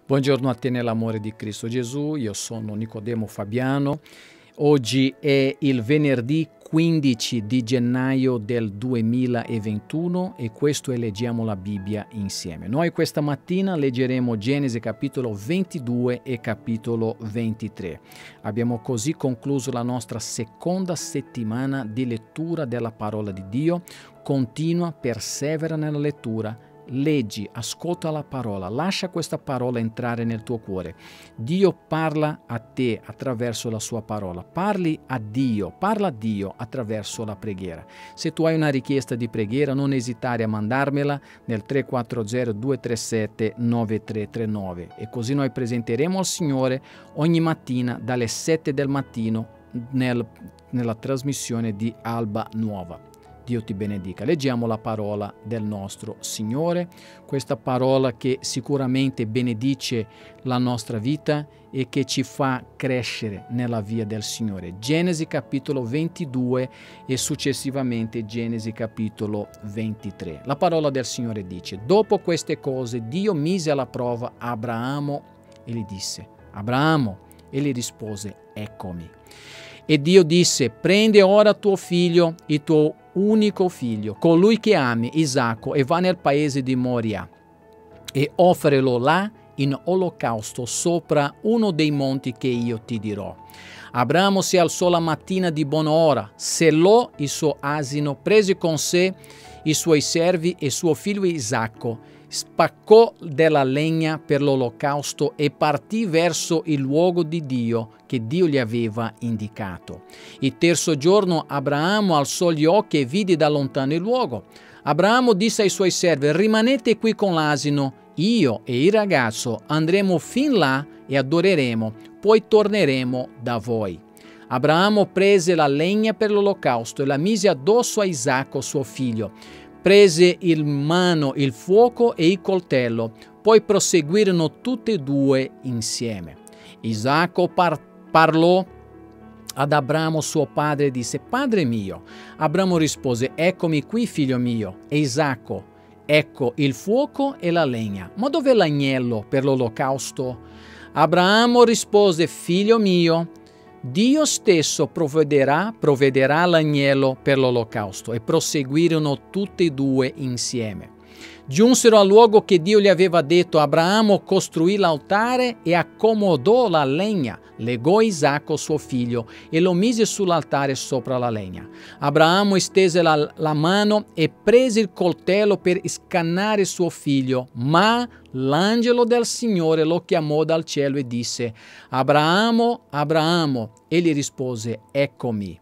Buongiorno a te nell'amore di Cristo Gesù, io sono Nicodemo Fabiano. Oggi è il venerdì 15 di gennaio del 2021 e questo è Leggiamo la Bibbia insieme. Noi questa mattina leggeremo Genesi capitolo 22 e capitolo 23. Abbiamo così concluso la nostra seconda settimana di lettura della parola di Dio. Continua, persevera nella lettura. Leggi, ascolta la parola, lascia questa parola entrare nel tuo cuore. Dio parla a te attraverso la sua parola. Parla a Dio attraverso la preghiera. Se tu hai una richiesta di preghiera, non esitare a mandarmela nel 340-237-9339 e così noi presenteremo al Signore ogni mattina dalle 7 del mattino nella trasmissione di Alba Nuova. Dio ti benedica. Leggiamo la parola del nostro Signore, questa parola che sicuramente benedice la nostra vita e che ci fa crescere nella via del Signore. Genesi capitolo 22 e successivamente Genesi capitolo 23. La parola del Signore dice: dopo queste cose Dio mise alla prova Abramo e gli disse: Abramo, e gli rispose: eccomi. E Dio disse: prendi ora tuo figlio, il tuo unico figlio, colui che ami, Isacco, e va nel paese di Moria e offrilo là in olocausto sopra uno dei monti che io ti dirò. Abramo si alzò la mattina di buona ora, sellò il suo asino, prese con sé i suoi servi e suo figlio Isacco, spaccò della legna per l'olocausto e partì verso il luogo di Dio che Dio gli aveva indicato. Il terzo giorno Abramo alzò gli occhi e vide da lontano il luogo. Abramo disse ai suoi servi: rimanete qui con l'asino, io e il ragazzo andremo fin là e adoreremo, poi torneremo da voi. Abramo prese la legna per l'olocausto e la mise addosso a Isacco suo figlio. Prese in mano il fuoco e il coltello, poi proseguirono tutti e due insieme. Isacco parlò ad Abramo suo padre e disse: Padre mio. Abramo rispose: eccomi qui, figlio mio. E Isacco: ecco il fuoco e la legna, ma dov'è l'agnello per l'olocausto? Abramo rispose: figlio mio, Dio stesso provvederà l'agnello per l'olocausto. E proseguirono tutti e due insieme. Giunsero al luogo che Dio gli aveva detto. Abramo costruì l'altare e accomodò la legna, legò Isacco suo figlio e lo mise sull'altare sopra la legna. Abramo stese la mano e prese il coltello per scannare suo figlio, ma l'angelo del Signore lo chiamò dal cielo e disse: Abramo, Abramo. Egli rispose: eccomi.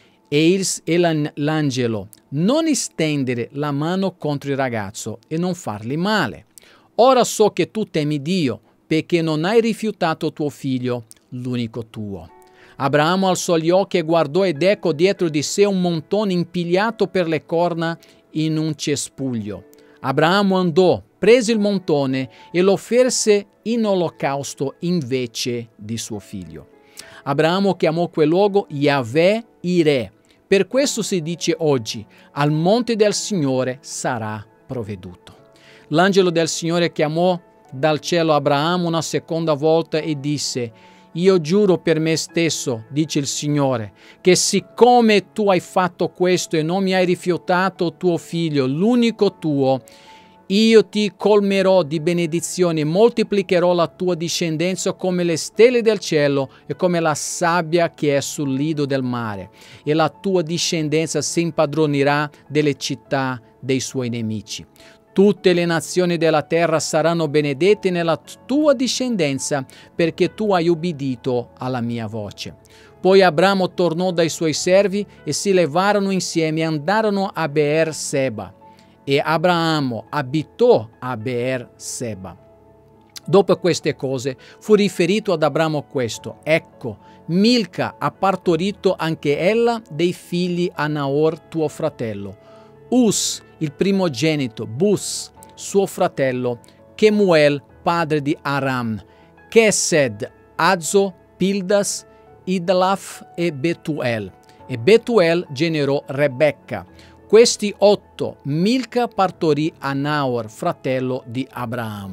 E l'angelo: non stendere la mano contro il ragazzo e non fargli male. Ora so che tu temi Dio, perché non hai rifiutato tuo figlio, l'unico tuo. Abramo alzò gli occhi e guardò, ed ecco dietro di sé un montone impigliato per le corna in un cespuglio. Abramo andò, prese il montone e lo offerse in olocausto invece di suo figlio. Abramo chiamò quel luogo Yahweh Ireh. Per questo si dice oggi: al monte del Signore sarà provveduto. L'angelo del Signore chiamò dal cielo Abramo una seconda volta e disse: io giuro per me stesso, dice il Signore, che siccome tu hai fatto questo e non mi hai rifiutato tuo figlio, l'unico tuo, io ti colmerò di benedizioni e moltiplicherò la tua discendenza come le stelle del cielo e come la sabbia che è sul lido del mare. E la tua discendenza si impadronirà delle città dei suoi nemici. Tutte le nazioni della terra saranno benedette nella tua discendenza, perché tu hai ubbidito alla mia voce. Poi Abramo tornò dai suoi servi e si levarono insieme e andarono a Beer Seba. E Abramo abitò a Beer Seba. Dopo queste cose fu riferito ad Abramo questo: ecco, Milca ha partorito anche ella dei figli a Naor tuo fratello, Us il primogenito, Bus suo fratello, Kemuel padre di Aram, Chesed, Azo, Pildas, Idlaf e Betuel. E Betuel generò Rebecca. Questi 8 Milca partorì a Naor, fratello di Abramo.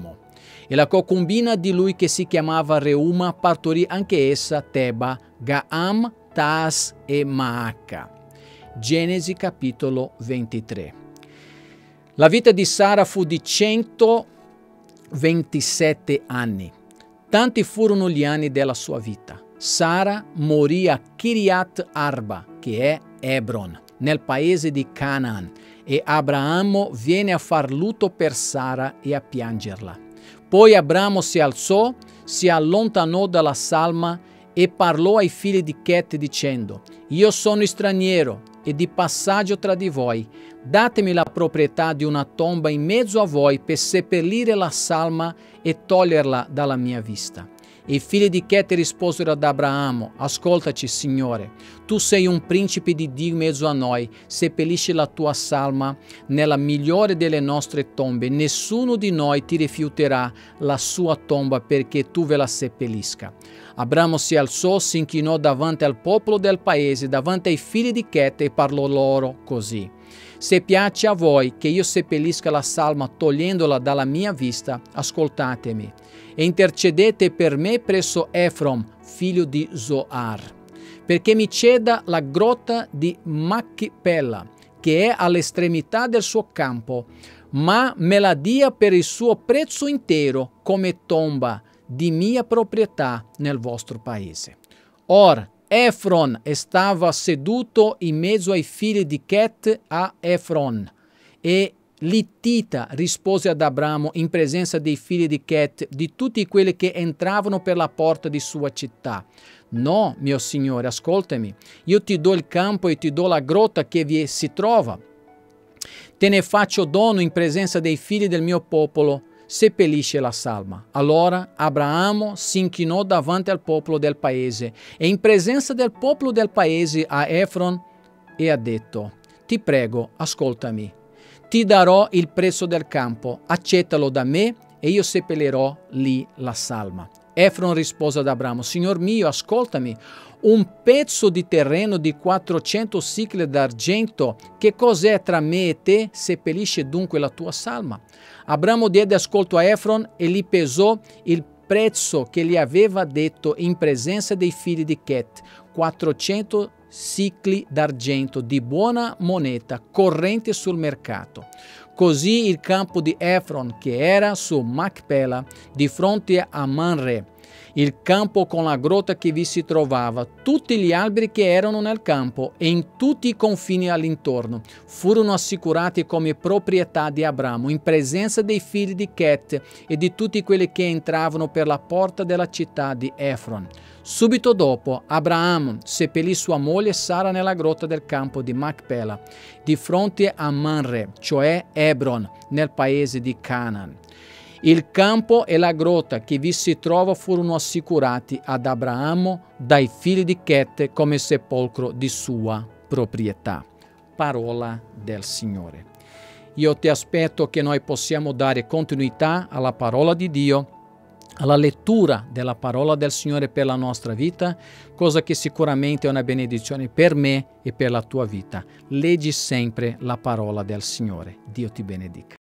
E la concubina di lui, che si chiamava Reuma, partorì anche essa Teba, Gaam, Taas e Maaca. Genesi capitolo 23. La vita di Sara fu di 127 anni. Tanti furono gli anni della sua vita. Sara morì a Kiriat Arba, che è Hebron, nel paese di Canaan, e Abramo viene a far lutto per Sara e a piangerla. Poi Abramo si alzò, si allontanò dalla salma e parlò ai figli di Chet dicendo: «Io sono straniero e di passaggio tra di voi. Datemi la proprietà di una tomba in mezzo a voi per seppellire la salma e toglierla dalla mia vista». E i figli di Chet risposero ad Abramo: «Ascoltaci, Signore, tu sei un principe di Dio in mezzo a noi, seppellisci la tua salma nella migliore delle nostre tombe, nessuno di noi ti rifiuterà la sua tomba perché tu ve la seppellisca». Abramo si alzò, si inchinò davanti al popolo del paese, davanti ai figli di Chet, e parlò loro così: «Se piace a voi che io seppellisca la salma togliendola dalla mia vista, ascoltatemi e intercedete per me presso Efron, figlio di Zoar, perché mi ceda la grotta di Macpela, che è all'estremità del suo campo, ma me la dia per il suo prezzo intero come tomba di mia proprietà nel vostro paese». Or Efron stava seduto in mezzo ai figli di Chet a Efron, e Littita rispose ad Abramo in presenza dei figli di Chet, di tutti quelli che entravano per la porta di sua città: «No, mio signore, ascoltami, io ti do il campo e ti do la grotta che vi si trova. Te ne faccio dono in presenza dei figli del mio popolo, seppellisce la salma». Allora Abramo si inchinò davanti al popolo del paese e in presenza del popolo del paese a Efron e ha detto: «Ti prego, ascoltami. Ti darò il prezzo del campo, accettalo da me e io seppellirò lì la salma». Efron rispose ad Abramo: «Signor mio, ascoltami, un pezzo di terreno di 400 sicle d'argento, che cos'è tra me e te? Seppellisce dunque la tua salma». Abramo diede ascolto a Efron e gli pesò il prezzo che gli aveva detto in presenza dei figli di Chet: 400 sicli d'argento di buona moneta corrente sul mercato. Così il campo di Efron, che era su Macpela, di fronte a Manre, il campo con la grotta che vi si trovava, tutti gli alberi che erano nel campo e in tutti i confini all'intorno, furono assicurati come proprietà di Abramo in presenza dei figli di Chet e di tutti quelli che entravano per la porta della città di Efron. Subito dopo, Abramo seppellì sua moglie Sara nella grotta del campo di Macpela, di fronte a Manre, cioè Hebron, nel paese di Canaan. Il campo e la grotta che vi si trova furono assicurati ad Abramo dai figli di Chet come sepolcro di sua proprietà. Parola del Signore. Io ti aspetto che noi possiamo dare continuità alla parola di Dio, alla lettura della parola del Signore per la nostra vita, cosa che sicuramente è una benedizione per me e per la tua vita. Leggi sempre la parola del Signore. Dio ti benedica.